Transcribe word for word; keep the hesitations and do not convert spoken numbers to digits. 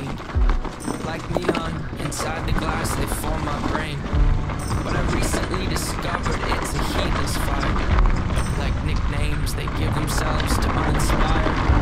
untamed. Like neon, inside the glass they form my brain. But I recently discovered it's a heedless fire. Like nicknames they give themselves to uninspire.